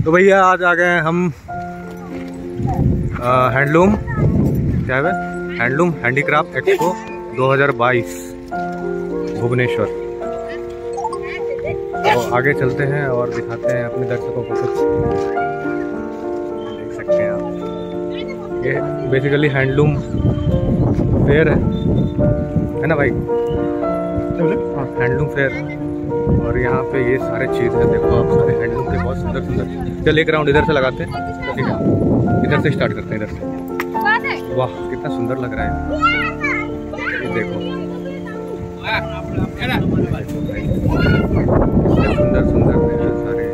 तो भैया आज आ गए हम हैंडलूम, क्या है हैंडलूम हैंडीक्राफ्ट एक्सपो 2022 भुवनेश्वर। तो आगे चलते हैं और दिखाते हैं अपने दर्शकों को कुछ। देख सकते हैं आप, ये बेसिकली हैंडलूम फेयर है ना भाई? हाँ, हैंडलूम फेयर। और यहाँ पे ये सारे चीज़ है, देखो आप, सारे हैंडलूम के बहुत सुंदर सुंदर। चल एक राउंड इधर से लगाते हैं, ठीक है? इधर से स्टार्ट करते हैं, इधर से। वाह कितना सुंदर लग रहा है, ये देखो सुंदर सुंदर सारे।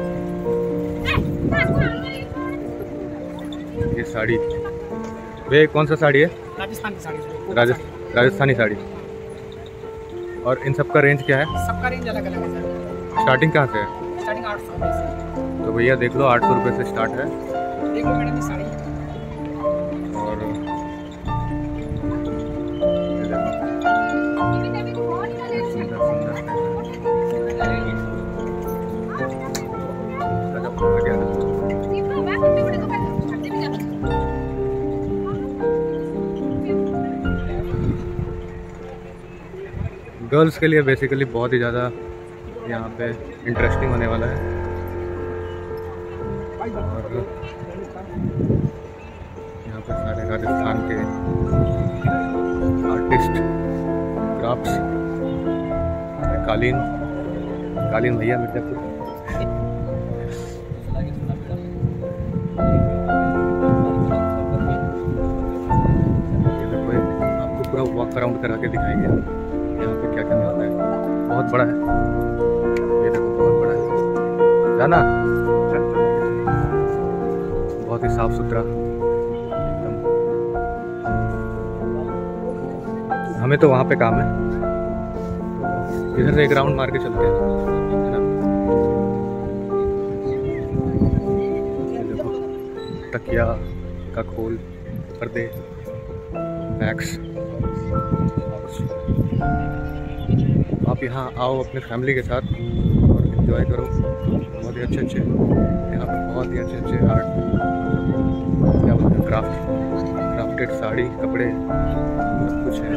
ये साड़ी, वे कौन सा साड़ी है? राजस्थानी साड़ी। राजस्थानी साड़ी। और इन सब का रेंज क्या है? सबका रेंज अलग अलग है सर। स्टार्टिंग कहाँ से है? स्टार्टिंग 800 रुपये से। तो भैया देख लो 800 रुपये से स्टार्ट है। देखो मैडम ये साड़ी, और सुंदर सुंदर गर्ल्स के लिए बेसिकली बहुत ही ज़्यादा यहाँ पे इंटरेस्टिंग होने वाला है। और यहाँ पे सारे राजस्थान के आर्टिस्ट, क्राफ्ट्स, कालीन भैया मिर्जापुर। आपको पूरा वॉक अराउंड करा के दिखाएंगे यहाँ पे क्या क्या मिलता है। बहुत बड़ा है ये, देखो बहुत बड़ा है, जाना बहुत ही साफ सुथरा एकदम। हमें तो वहाँ पे काम है, इधर से एक राउंड मार के चलते हैं, है ना? ये देखो तकिया का खोल, पर्दे, बैग्स। आप यहाँ आओ अपने फैमिली के साथ और एंजॉय करो। बहुत ही अच्छे यहाँ पे बहुत ही अच्छे आर्ट, क्या बोलते हैं, क्राफ्टेड साड़ी, कपड़े, सब कुछ है।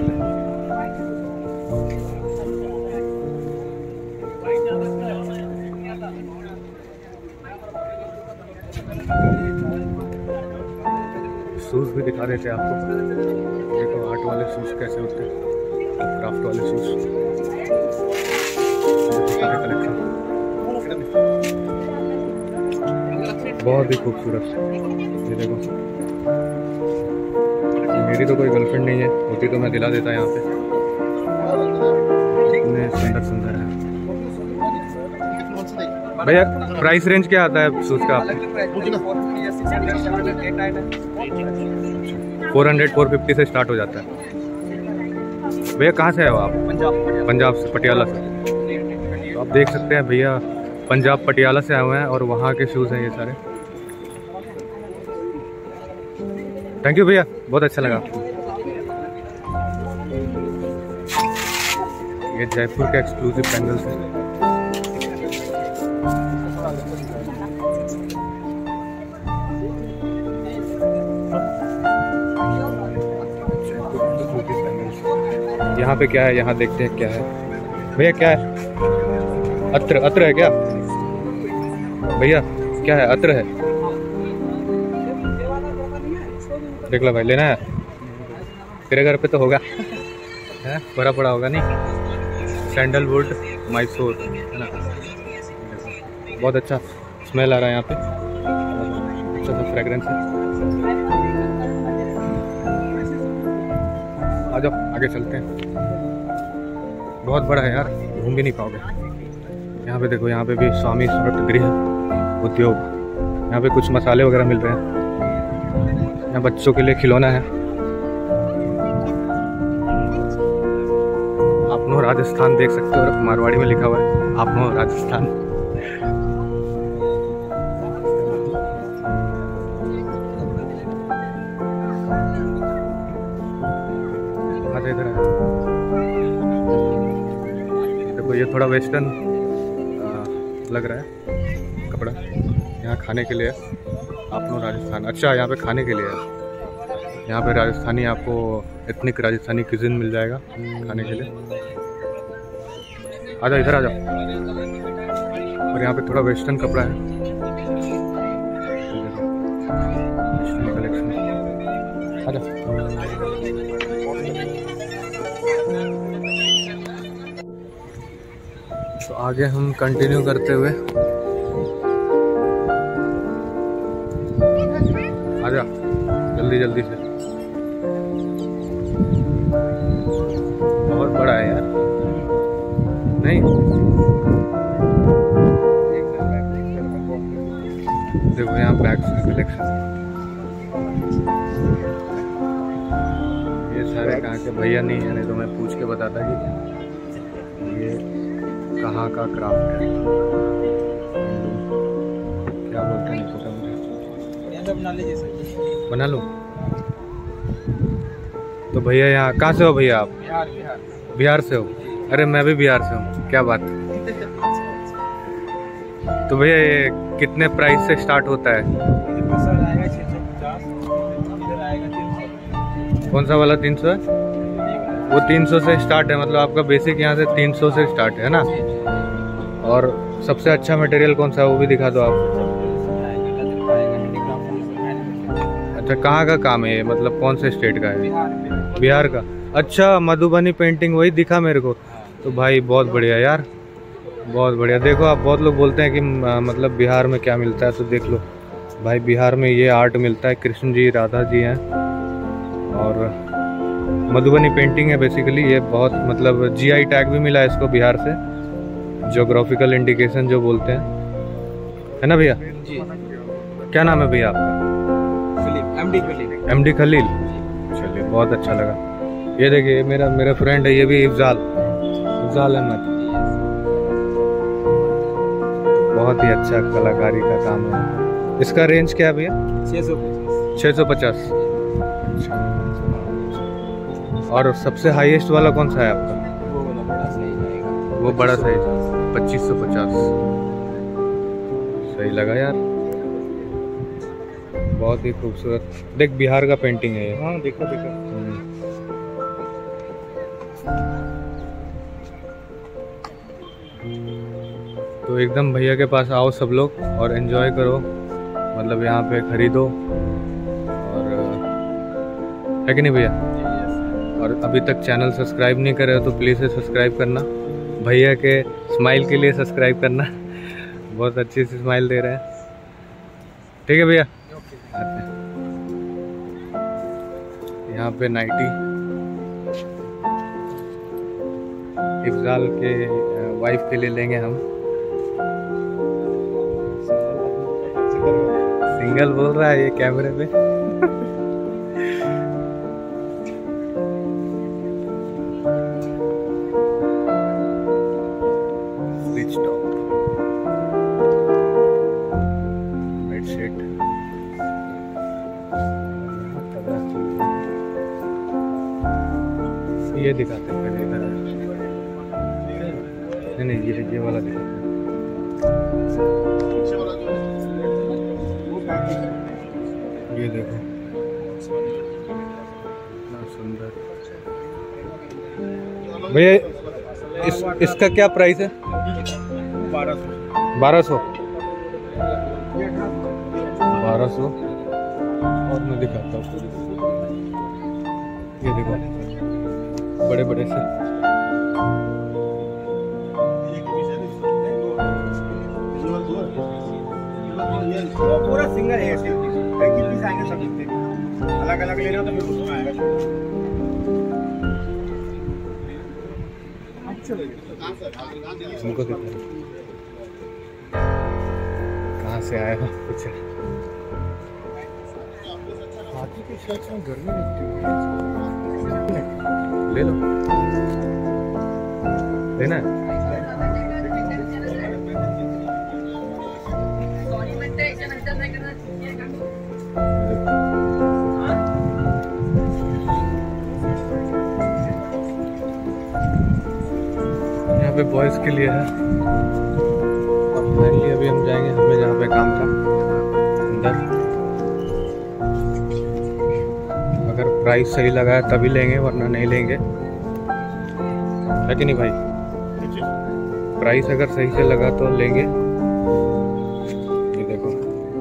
शूज़ भी दिखा रहे थे आपको, देखो आर्ट वाले शूज़ कैसे होते हैं, क्राफ्ट वाले शूज़, सारे कलेक्शन बहुत ही खूबसूरत। ये देखो, मेरी तो कोई गर्लफ्रेंड नहीं है, होती तो मैं दिला देता यहाँ पे। इतने सुंदर सुंदर है भैया। प्राइस रेंज क्या आता है शूज़ का? 400 450 से स्टार्ट हो जाता है। भैया कहाँ से आए हो आप? पंजाब से, पटियाला से। तो आप देख सकते हैं भैया पंजाब पटियाला से आए हुए हैं और वहाँ के शूज़ हैं ये सारे। थैंक यू भैया, बहुत अच्छा लगा। ये जयपुर के एक्सक्लूसिव बैंगल्स हैं। यहाँ पे क्या है, यहाँ देखते हैं क्या है। भैया क्या है? अत्र है क्या भैया? क्या है? अत्र है। देख लो भाई, लेना है? तेरे घर पे तो होगा है, भरा पड़ा होगा नहीं? सैंडलवुड मैसूर, है ना? बहुत अच्छा स्मेल आ रहा है यहाँ पे, अच्छा सा फ्रेगरेंस है। आ जाओ आगे चलते हैं। बहुत बड़ा है यार, घूम भी नहीं पाओगे। यहाँ पे देखो, यहाँ पे भी स्वामी समर्थ गृह उद्योग, यहाँ पे कुछ मसाले वगैरह मिल रहे हैं। यहाँ बच्चों के लिए खिलौना है। आपनो राजस्थान देख सकते हो, और मारवाड़ी में लिखा हुआ है आपनो राजस्थान। इधर है देखो, ये थोड़ा वेस्टर्न लग रहा है कपड़ा। यहाँ खाने के लिए आपनो राजस्थान, अच्छा यहाँ पे खाने के लिए है। यहाँ पे राजस्थानी आपको एथनिक राजस्थानी क्यूजिन मिल जाएगा खाने के लिए। आ जाओ, इधर आ जाओ। और यहाँ पे थोड़ा वेस्टर्न कपड़ा है, वेस्टर्न कलेक्शन। आ जाओ। तो आगे हम कंटिन्यू करते हुए आ जा जल्दी जल्दी से। बहुत बड़ा है यार, नहीं देखो यहाँ बैग्स की कलेक्शन। ये सारे कहाँ के भैया नहीं है, नहीं तो मैं पूछ के बताता कि ये कहाँ का क्राफ्ट है, क्या बोलते हैं नहीं पता मुझे। बना लूँ तो भैया यहाँ कहाँ से हो भैया आप? बिहार से हो? अरे मैं भी बिहार से हूँ, क्या बात है। तो भैया ये कितने प्राइस से स्टार्ट होता है? कौन सा वाला 300 है? वो 300 से स्टार्ट है, मतलब आपका बेसिक यहाँ से 300 से स्टार्ट है ना। और सबसे अच्छा मटेरियल कौन सा है वो भी दिखा दो आप। अच्छा कहाँ का काम है ये, मतलब कौन से स्टेट का है? बिहार का। अच्छा मधुबनी पेंटिंग वही दिखा मेरे को। तो भाई बहुत बढ़िया यार, बहुत बढ़िया। देखो आप बहुत लोग बोलते हैं कि मतलब बिहार में क्या मिलता है, तो देख लो भाई बिहार में ये आर्ट मिलता है। कृष्ण जी राधा जी हैं और मधुबनी पेंटिंग है बेसिकली। ये बहुत मतलब जीआई टैग भी मिला है इसको बिहार से, ज्योग्राफिकल इंडिकेशन जो बोलते हैं, है ना भैया? क्या नाम है भैया आपका? एमडी खलील। चलिए बहुत अच्छा लगा। ये देखिए मेरा फ्रेंड है, ये भी इफ्जाल अहमद। बहुत ही अच्छा कलाकारी का काम है। इसका रेंज क्या है भैया? 650। और सबसे हाईएस्ट वाला कौन सा है आपका? वो बड़ा साइज 2550। सही लगा यार, बहुत ही खूबसूरत। देख बिहार का पेंटिंग है ये। हाँ देखो। तो एकदम भैया के पास आओ सब लोग और एंजॉय करो, मतलब यहाँ पे खरीदो। और है कि नहीं भैया? और अभी तक चैनल सब्सक्राइब नहीं करे हो तो प्लीज़ से सब्सक्राइब करना। भैया के स्माइल के लिए सब्सक्राइब करना। बहुत अच्छी सी स्माइल दे रहे हैं। ठीक है भैया। यहाँ पे नाइटी इफ्जाल के वाइफ के लिए लेंगे हम। सिंगल बोल रहा है ये कैमरे पे। Stitch top, bedsheet. ये दिखाते हैं पहले इधर। नहीं ये वाला दिखाते हैं। ये देखो कितना सुंदर भैया। इसका क्या प्राइस है? 1200। और मैं दिखाता हूँ, ये देखो बड़े बड़े से। पूरा सिंगल है, एक ही पीस आएंगे सब अलग अलग ले रहे हो तो फिर उसमें आएगा। हमको दिखा कहाँ से आया कुछ। हाथी की शर्ट में गर्मी लगती है, ले लो। लेना है? यहाँ पे बॉयज के लिए है। और फाइनली अभी हम जाएंगे, हमें जहाँ पे काम था प्राइस सही लगा है तभी लेंगे, वरना नहीं लेंगे, है कि नहीं भाई? प्राइस अगर सही से लगा तो लेंगे। ये देखो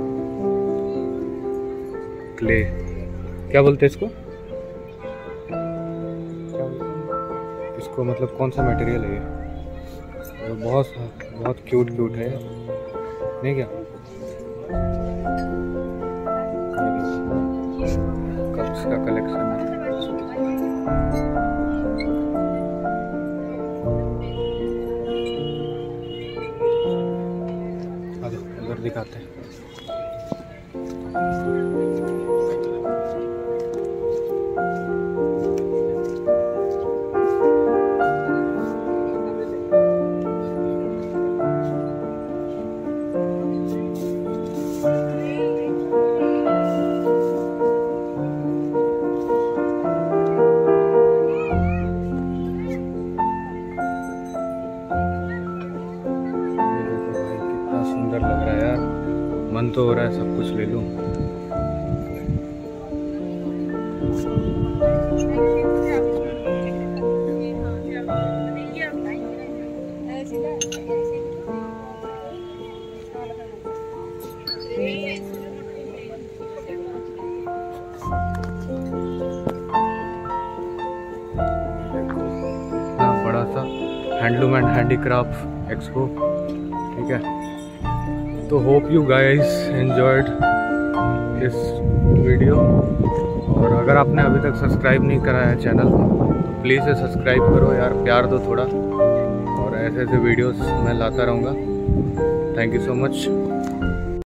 क्ले, क्या बोलते हैं इसको? इसको मतलब कौन सा मटेरियल है ये? बहुत क्यूट है नहीं क्या? कप्स का कलेक्शन है। उधर दिखाते हैं। सुंदर लग रहा है यार, मन तो हो रहा है सब कुछ ले लूं। बड़ा सा हैंडलूम एंड हैंडीक्राफ्ट एक्सपो, ठीक है। तो होप यू गाइस एंजॉयड इस वीडियो, और अगर आपने अभी तक सब्सक्राइब नहीं करा है चैनल तो प्लीज़ से सब्सक्राइब करो यार, प्यार दो थोड़ा, और ऐसे ऐसे वीडियोस मैं लाता रहूँगा। Thank you so much.